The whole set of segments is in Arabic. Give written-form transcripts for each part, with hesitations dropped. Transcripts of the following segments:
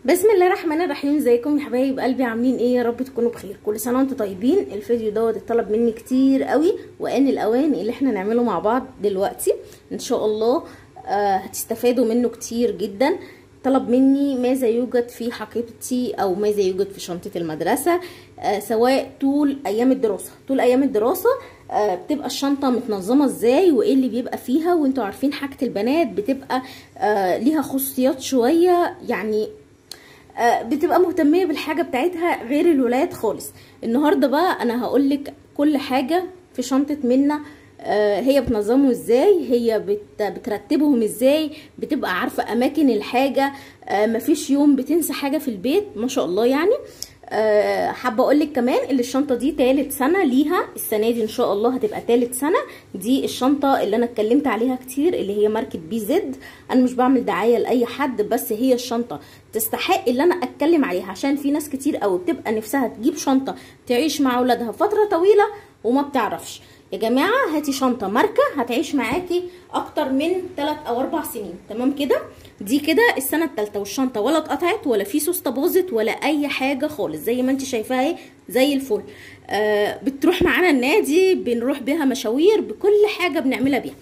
بسم الله الرحمن الرحيم. ازيكم يا حبايب قلبي؟ عاملين ايه؟ يا رب تكونوا بخير. كل سنه وانتم طيبين. الفيديو دوت اتطلب مني كتير قوي، وان الاوان اللي احنا نعمله مع بعض دلوقتي ان شاء الله هتستفادوا منه كتير جدا. طلب مني ماذا يوجد في حقيبتي او ماذا يوجد في شنطه المدرسه، سواء طول ايام الدراسه بتبقى الشنطه متنظمه ازاي وايه اللي بيبقى فيها. وانتوا عارفين حاجه البنات بتبقى ليها خصوصيات شويه، يعني بتبقى مهتميه بالحاجه بتاعتها غير الولاد خالص. النهارده بقى انا هقولك كل حاجه في شنطه منا، هي بتنظمه ازاي، هي بترتبهم ازاي، بتبقى عارفه اماكن الحاجه، مفيش يوم بتنسى حاجه في البيت ما شاء الله. يعني حابه اقولك كمان ان الشنطه دي تالت سنه ليها، السنه دي ان شاء الله هتبقى تالت سنه. دي الشنطه اللي انا اتكلمت عليها كتير، اللي هي ماركه بي زد. انا مش بعمل دعايه لاي حد، بس هي الشنطه تستحق اللي انا اتكلم عليها، عشان في ناس كتير قوي بتبقى نفسها تجيب شنطه تعيش مع اولادها فتره طويله وما بتعرفش. يا جماعه هاتي شنطه ماركه هتعيش معاكي اكتر من 3 أو 4 سنين. تمام كده؟ دي كده السنه الثالثه، والشنطه ولا اتقطعت ولا في سوسته باظت ولا اي حاجه خالص، زي ما انت شايفاها اهي زي الفل. بتروح معانا النادي، بنروح بيها مشاوير، بكل حاجه بنعملها بيها.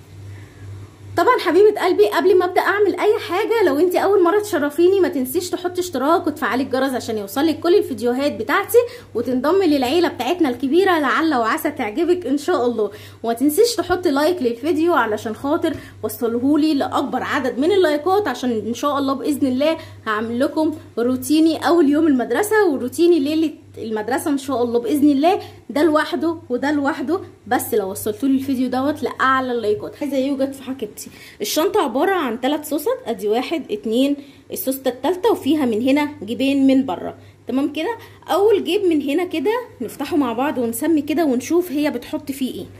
طبعا حبيبه قلبي قبل ما ابدا اعمل اي حاجه، لو انت اول مره تشرفيني ما تنسيش تحطي اشتراك وتفعلي الجرس عشان يوصلك كل الفيديوهات بتاعتي، وتنضمي للعيله بتاعتنا الكبيره، لعل وعسى تعجبك ان شاء الله. وما تنسيش تحطي لايك للفيديو علشان خاطر وصلهولي لاكبر عدد من اللايكات، عشان ان شاء الله باذن الله هعمل لكم روتيني اول يوم المدرسه وروتيني ليله المدرسه ان شاء الله باذن الله، ده لوحده وده لوحده. بس لو وصلتولي الفيديو دوت لاعلى اللايكات. عايزه يوجد في حقيبتي الشنطه عباره عن 3 سوست، ادي 1 2 السوسته الثالثه، وفيها من هنا جيبين من بره. تمام كده؟ اول جيب من هنا كده نفتحه مع بعض ونسمي كده ونشوف هي بتحط فيه ايه.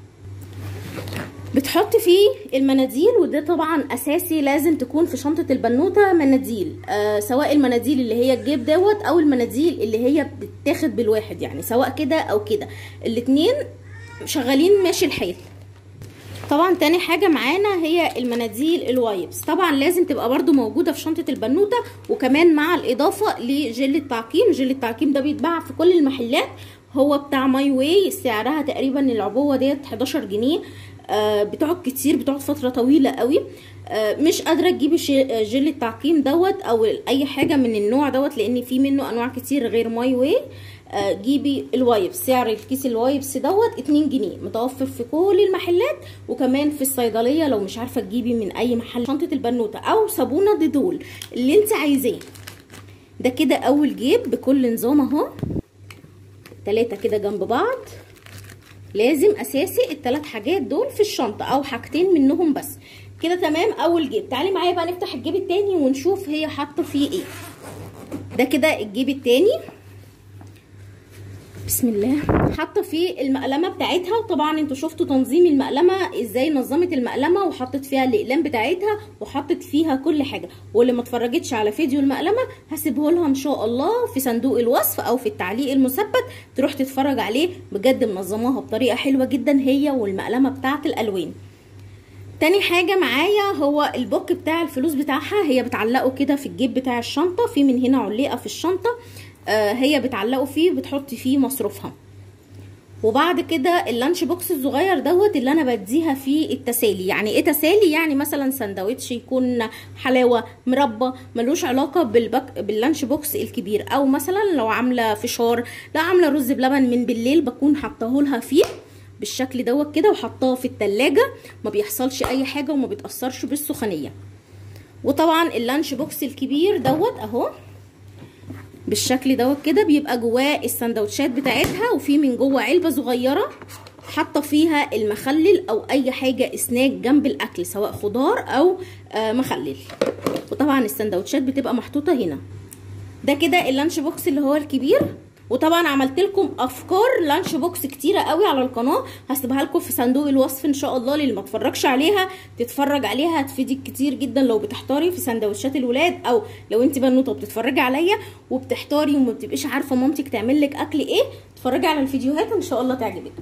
بتحط فيه المناديل، وده طبعا اساسي لازم تكون في شنطه البنوته مناديل، سواء المناديل اللي هي الجيب دوت او المناديل اللي هي بتتاخد بالواحد، يعني سواء كده او كده، الاتنين شغالين ماشي الحال. طبعا تاني حاجه معانا هي المناديل الوايبس، طبعا لازم تبقى برده موجوده في شنطه البنوته، وكمان مع الاضافه لجل التعقيم. جل التعقيم ده بيتباع في كل المحلات، هو بتاع ماي واي، سعرها تقريبا العبوه ديت 11 جنيه. بتقعد كتير، بتقعد فتره طويله قوي. مش قادره تجيبي جل التعقيم دوت او اي حاجه من النوع دوت، لان في منه انواع كتير غير ماي واي. جيبي الوايبس، سعر الكيس الوايبس دوت 2 جنيه، متوفر في كل المحلات وكمان في الصيدليه لو مش عارفه تجيبي من اي محل. شنطه البنوته او صابونه ديدول اللي انت عايزاه. ده كده اول جيب بكل نظام اهو، 3 كده جنب بعض. لازم اساسي ال3 حاجات دول في الشنطه او حاجتين منهم بس كده. تمام؟ اول جيب. تعالي معايا بقى نفتح الجيب التاني ونشوف هي حاطه فيه ايه. ده كده الجيب التاني، بسم الله. حاطه فيه المقلمه بتاعتها، وطبعا انتوا شفتوا تنظيم المقلمه ازاي نظمت المقلمه، وحطت فيها الاقلام بتاعتها وحطت فيها كل حاجه. واللي ما اتفرجتش على فيديو المقلمه هسيبه لها ان شاء الله في صندوق الوصف او في التعليق المثبت، تروح تتفرج عليه. بجد منظماها بطريقه حلوه جدا هي والمقلمه بتاعت الالوان. تاني حاجه معايا هو البوك بتاع الفلوس بتاعها، هي بتعلقه كده في الجيب بتاع الشنطه، في من هنا علقه في الشنطه، هي بتعلقه فيه بتحطي فيه مصروفها. وبعد كده اللانش بوكس الصغير دوت اللي انا بديها فيه التسالي. يعني ايه تسالي؟ يعني مثلا سندوتش يكون حلاوه، مربى، ملوش علاقه باللانش بوكس الكبير، او مثلا لو عامله فشار، لا عامله رز بلبن من بالليل، بكون حاطاه لها فيه بالشكل دوت كده، وحطاه في التلاجة، ما بيحصلش اي حاجه وما بيتاثرش بالسخونيه. وطبعا اللانش بوكس الكبير دوت اهو بالشكل دوت كده، بيبقى جواه السندوتشات بتاعتها، وفي من جوه علبه صغيره حاطه فيها المخلل او اي حاجه سناك جنب الاكل، سواء خضار او مخلل. وطبعا السندوتشات بتبقى محطوطه هنا. ده كده اللانش بوكس اللي هو الكبير. وطبعا عملت لكم افكار لانش بوكس كتيره قوي على القناه، هسيبها لكم في صندوق الوصف ان شاء الله، للي ما اتفرجش عليها تتفرج عليها، هتفيدك كتير جدا لو بتحتاري في سندوتشات الولاد، او لو انت بنوته بتتفرجي عليا وبتحتاري وما بتبقيش عارفه مامتك تعمل لك اكل ايه، اتفرجي على الفيديوهات ان شاء الله تعجبك.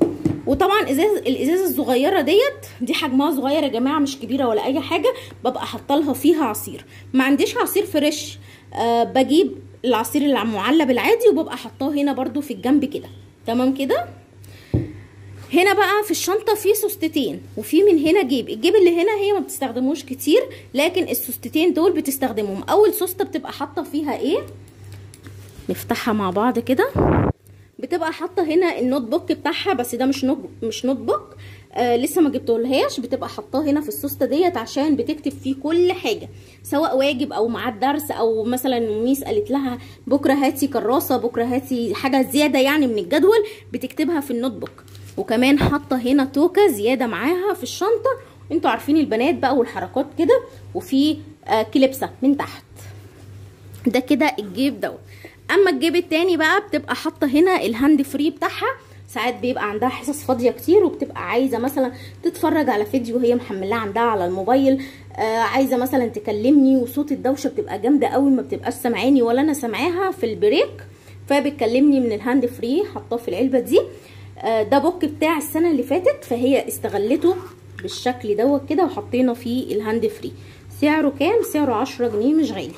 وطبعا الازازه الصغيره دي حجمها صغير يا جماعه، مش كبيره ولا اي حاجه، ببقى حاطه لها فيها عصير. ما عنديش عصير فريش بجيب العصير المعلب العادي وببقى حاطاه هنا برده في الجنب كده. تمام كده. هنا بقى في الشنطه في سوستتين، وفي من هنا الجيب اللي هنا هي ما بتستخدموش كتير، لكن السوستتين دول بتستخدمهم. اول سوسته بتبقى حاطه فيها ايه، نفتحها مع بعض كده. بتبقى حاطه هنا النوت بوك بتاعها، بس ده مش نوت بوك، لسه ما جبتهولهاش. بتبقى حاطاه هنا في السوسته ديت عشان بتكتب فيه كل حاجه، سواء واجب او مع الدرس، او مثلا ميس قالت لها بكره هاتي كراسه، بكره هاتي حاجه زياده يعني من الجدول، بتكتبها في النوت بوك. وكمان حاطه هنا توكه زياده معاها في الشنطه، انتوا عارفين البنات بقى والحركات كده. وفي كليبسه من تحت. ده كده الجيب دوت. اما الجيب التاني بقى بتبقى حاطه هنا الهاند فري بتاعها. ساعات بيبقى عندها حصص فاضيه كتير وبتبقى عايزه مثلا تتفرج على فيديو هي محملاه عندها على الموبايل، عايزه مثلا تكلمني وصوت الدوشه بتبقى جامده قوي، ما بتبقاش سامعاني ولا انا سامعاها في البريك، فبتكلمني من الهاند فري. حطاه في العلبه دي. ده بوك بتاع السنه اللي فاتت، فهي استغلته بالشكل دوت كده وحطينا فيه الهاند فري. سعره كام؟ سعره 10 جنيه، مش غالي.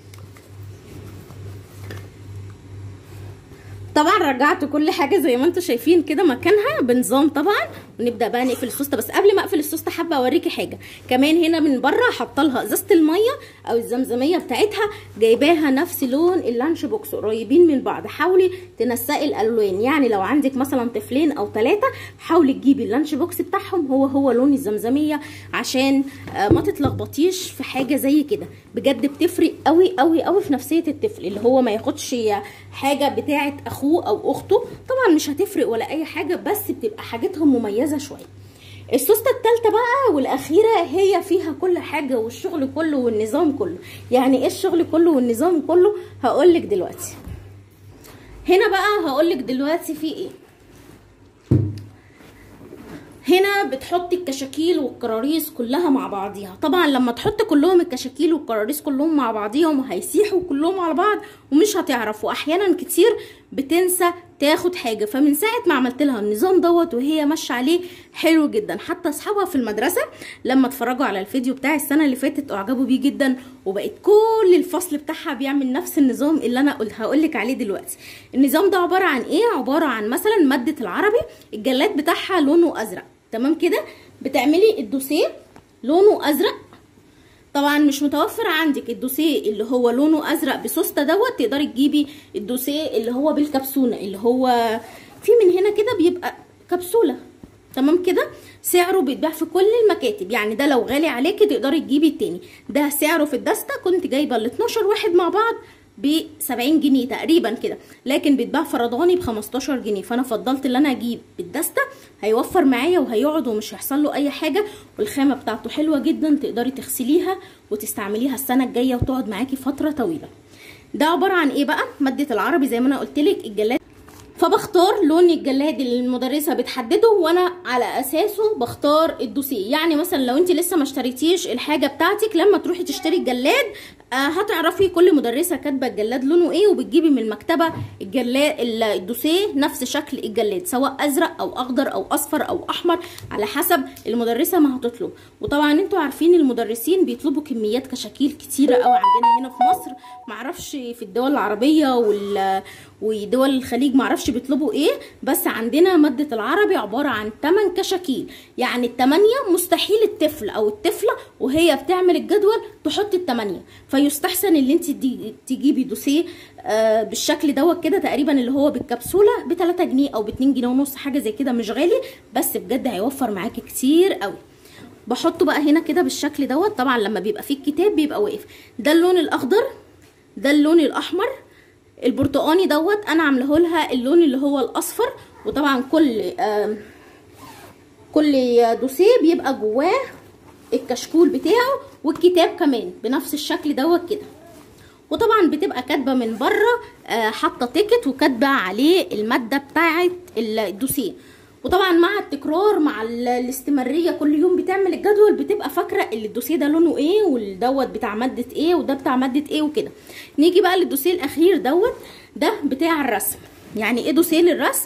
طبعا رجعت كل حاجه زي ما انتم شايفين كده مكانها بنظام طبعا. ونبدا بقى نقفل السوسته، بس قبل ما اقفل السوسته حابه اوريكي حاجه كمان. هنا من بره حاطه لها ازازه الميه او الزمزميه بتاعتها، جايباها نفس لون اللانش بوكس، قريبين من بعض. حاولي تنسقي الالوان، يعني لو عندك مثلا طفلين او 3 حاولي تجيبي اللانش بوكس بتاعهم هو لون الزمزميه، عشان ما تتلخبطيش في حاجه زي كده. بجد بتفرق قوي قوي قوي في نفسيه الطفل، اللي هو ما ياخدش حاجه بتاعه اخوه او اخته. طبعا مش هتفرق ولا اي حاجه، بس بتبقى حاجتهم مميزه شويه. السوسته الثالثه بقى والاخيره هي فيها كل حاجه والشغل كله والنظام كله. يعني ايه الشغل كله والنظام كله؟ هقولك دلوقتي. هنا بقى هقولك دلوقتي في ايه. هنا بتحطي الكشاكيل والكراريس كلها مع بعضيها. طبعا لما تحطي كلهم الكشاكيل والكراريس كلهم مع بعضيهم هيسيحوا كلهم على بعض ومش هتعرفوا. احيانا كتير بتنسى تاخد حاجه، فمن ساعه ما عملت لها النظام دوت وهي ماشيه عليه حلو جدا. حتى اصحابها في المدرسه لما اتفرجوا على الفيديو بتاع السنه اللي فاتت اعجبوا بيه جدا، وبقت كل الفصل بتاعها بيعمل نفس النظام اللي انا هقولك عليه دلوقتي. النظام ده عباره عن ايه؟ عباره عن مثلا ماده العربي الجلاد بتاعها لونه ازرق، تمام كده. بتعملي الدوسيه لونه ازرق. طبعا مش متوفر عندك الدوسيه اللي هو لونه ازرق بسوسته دوت، تقدري تجيبي الدوسيه اللي هو بالكبسونه، اللي هو في من هنا كده بيبقى كبسوله، تمام كده. سعره بيتباع في كل المكاتب، يعني ده لو غالي عليكي تقدري تجيبي التاني. ده سعره في الدسته كنت جايبه ال 12 واحد مع بعض ب 70 جنيه تقريبا كده، لكن بيتباع فرداني ب 15 جنيه. فانا فضلت ان انا اجيب بالدسته، هيوفر معايا وهيقعد ومش هيحصل له اي حاجه، والخامه بتاعته حلوه جدا، تقدري تغسليها وتستعمليها السنه الجايه وتقعد معاكي فتره طويله. ده عباره عن ايه بقى؟ ماده العربي زي ما انا قلت لك الجلاد، فبختار لون الجلاد اللي المدرسه بتحدده وانا على اساسه بختار الدوسيه. يعني مثلا لو انت لسه ما اشتريتيش الحاجه بتاعتك، لما تروحي تشتري الجلاد هتعرفي كل مدرسه كاتبه الجلاد لونه ايه، وبتجيبي من المكتبه الجلاد الدوسيه نفس شكل الجلاد، سواء ازرق او اخضر او اصفر او احمر على حسب المدرسه ما هتطلب. وطبعا انتوا عارفين المدرسين بيطلبوا كميات كشاكيل كتيره قوي عندنا هنا في مصر، معرفش في الدول العربيه ودول الخليج معرفش بيطلبوا ايه، بس عندنا ماده العربي عباره عن 8 كشاكيل. يعني ال8 مستحيل الطفل او الطفله وهي بتعمل الجدول تحط ال8، فيستحسن ان انت تجيبي دوسيه بالشكل دوت كده تقريبا، اللي هو بالكبسوله ب 3 جنيه او ب 2 جنيه ونص، حاجه زي كده، مش غالي، بس بجد هيوفر معاكي كتير قوي. بحطه بقى هنا كده بالشكل دوت. طبعا لما بيبقى فيه الكتاب بيبقى واقف. ده اللون الاخضر، ده اللون الاحمر، البرتقاني دوت انا عامله لها اللون اللي هو الاصفر. وطبعا كل دوسيه بيبقى جواه الكشكول بتاعه والكتاب كمان بنفس الشكل دوت كده. وطبعا بتبقى كاتبه من بره حاطه تيكت وكاتبه عليه الماده بتاعه الدوسيه. وطبعا مع التكرار مع الاستمراريه كل يوم بتعمل الجدول بتبقى فاكره الدوسيه ده لونه ايه والدوت بتاع ماده ايه وده بتاع ماده ايه وكده. نيجي بقى للدوسيه الاخير دوت، ده بتاع الرسم. يعني ايه دوسيه للرسم؟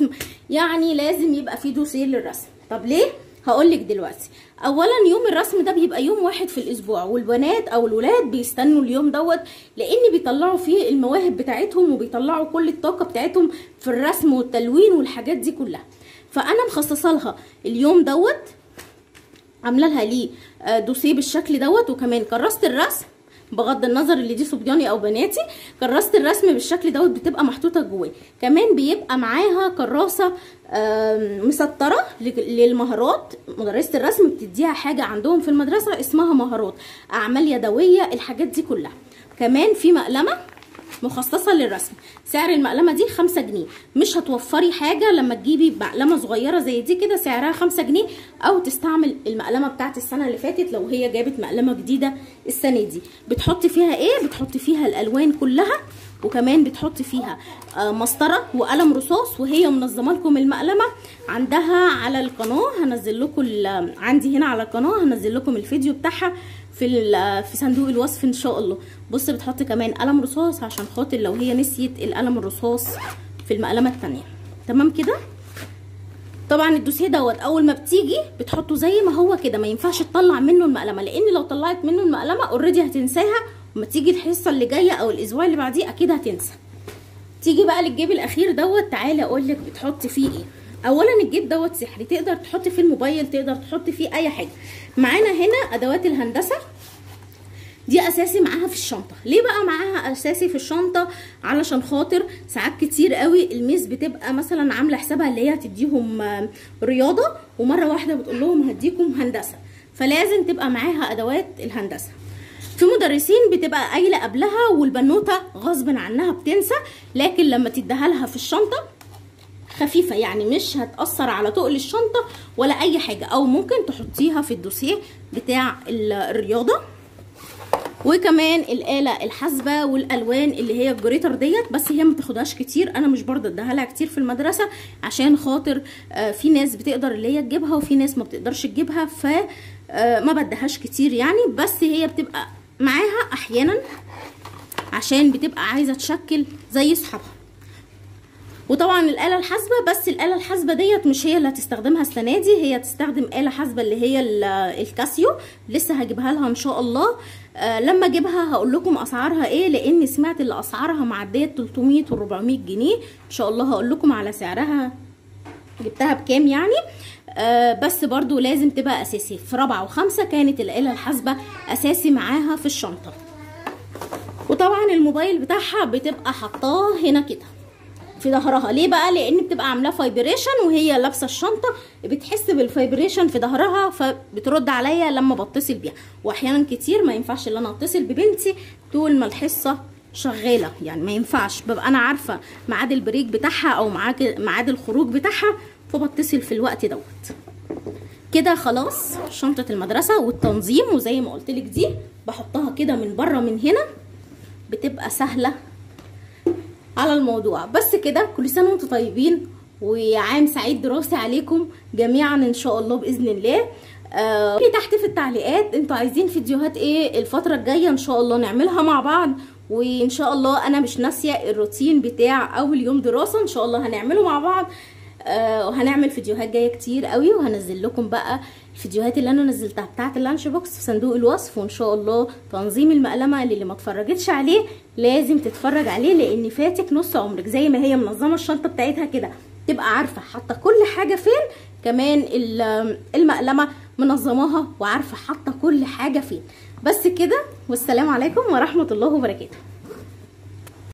يعني لازم يبقى فيه دوسيه للرسم. طب ليه؟ هقولك دلوقتي. اولا يوم الرسم ده بيبقى يوم واحد في الاسبوع، والبنات او الولاد بيستنوا اليوم دوت لان بيطلعوا فيه المواهب بتاعتهم وبيطلعوا كل الطاقه بتاعتهم في الرسم والتلوين والحاجات دي كلها. فانا مخصصه لها اليوم دوت، عامله لها ليه دوسيه بالشكل دوت، وكمان كراسه الرسم بغض النظر اللي دي صبياني او بناتي، كراسه الرسم بالشكل دوت بتبقى محطوطه جواه. كمان بيبقى معاها كراسه مسطره للمهارات، مدرسه الرسم بتديها حاجه عندهم في المدرسه اسمها مهارات، اعمال يدويه، الحاجات دي كلها. كمان في مقلمه مخصصه للرسم، سعر المقلمه دي 5 جنيه. مش هتوفري حاجه لما تجيبي مقلمه صغيره زي دي كده سعرها 5 جنيه، او تستعمل المقلمه بتاعت السنه اللي فاتت لو هي جابت مقلمه جديده السنه دي. بتحطي فيها ايه؟ بتحطي فيها الالوان كلها، وكمان بتحطي فيها مسطره وقلم رصاص. وهي منظمه لكم المقلمه عندها على القناه، هنزل لكم عندي هنا على القناه هنزل لكم الفيديو بتاعها في صندوق الوصف ان شاء الله. بص بتحطي كمان قلم رصاص عشان خاطر لو هي نسيت القلم الرصاص في المقلمه الثانيه. تمام كده. طبعا الدوسيه دوت اول ما بتيجي بتحطه زي ما هو كده، ما ينفعش تطلع منه المقلمه، لان لو طلعت منه المقلمه اوريدي هتنساها، وما تيجي الحصه اللي جايه او الاسبوع اللي بعديه اكيد هتنسى. تيجي بقى للجيب الاخير دوت، تعالي اقول لك بتحطي فيه ايه. اولا الجيب دوت سحري، تقدر تحطي فيه الموبايل، تقدر تحطي فيه اي حاجه. معانا هنا ادوات الهندسه دي اساسي معاها في الشنطه. ليه بقى معاها اساسي في الشنطه؟ علشان خاطر ساعات كتير قوي الميس بتبقى مثلا عامله حسابها اللي هي هتديهم رياضه، ومره واحده بتقول لهم هديكم هندسه، فلازم تبقى معاها ادوات الهندسه. في مدرسين بتبقى قايله قبلها والبنوته غصب عنها بتنسى، لكن لما تديها لها في الشنطه خفيفه، يعني مش هتأثر على تقل الشنطه ولا اي حاجه. او ممكن تحطيها في الدوسيه بتاع الرياضه. وكمان الآلة الحاسبة والألوان اللي هي الجريتر ديت، بس هي ما تاخدهاش كتير، انا مش برضه اديها لها كتير في المدرسه عشان خاطر في ناس بتقدر اللي هي تجيبها وفي ناس ما بتقدرش تجيبها، فما بديهاش كتير يعني. بس هي بتبقى معاها احيانا عشان بتبقى عايزه تشكل زي صحابها. وطبعا الآلة الحاسبة، بس الآلة الحاسبة ديت مش هي اللي هتستخدمها السنة دي، هي تستخدم آلة حاسبة اللي هي الكاسيو، لسه هجيبها لها ان شاء الله. لما اجيبها هقول لكم اسعارها ايه، لان سمعت اللي اسعارها معديه 300 و 400 جنيه. ان شاء الله هقول لكم على سعرها جبتها بكام يعني. بس برضو لازم تبقى اساسي. في رابعه وخمسه كانت الآلة الحاسبة اساسي معاها في الشنطه. وطبعا الموبايل بتاعها بتبقى حطاه هنا كده في ظهرها. ليه بقى؟ لان بتبقى عاملاه فايبريشن وهي لابسه الشنطه، بتحس بالفايبريشن في ظهرها فبترد عليا لما بتصل بيها. واحيانا كتير ما ينفعش ان انا اتصل ببنتي طول ما الحصه شغاله، يعني ما ينفعش، ببقى انا عارفه ميعاد البريك بتاعها او ميعاد الخروج بتاعها، فبتصل في الوقت دوت. كده خلاص شنطه المدرسه والتنظيم. وزي ما قلت لك دي بحطها كده من بره من هنا، بتبقى سهله على الموضوع. بس كده، كل سنه وانتم طيبين وعام سعيد دراسي عليكم جميعا ان شاء الله باذن الله. تحت في التعليقات انتوا عايزين فيديوهات ايه الفتره الجايه، ان شاء الله نعملها مع بعض. وان شاء الله انا مش ناسيه الروتين بتاع اول يوم دراسه، ان شاء الله هنعمله مع بعض. وهنعمل فيديوهات جايه كتير قوي، وهنزل لكم بقى الفيديوهات اللي انا نزلتها بتاعه اللانش بوكس في صندوق الوصف. وان شاء الله تنظيم المقلمه اللي ما اتفرجتش عليه لازم تتفرج عليه، لان فاتك نص عمرك. زي ما هي منظمه الشنطه بتاعتها كده، تبقى عارفه حاطه كل حاجه فين. كمان المقلمه منظماها وعارفه حاطه كل حاجه فين. بس كده، والسلام عليكم ورحمه الله وبركاته.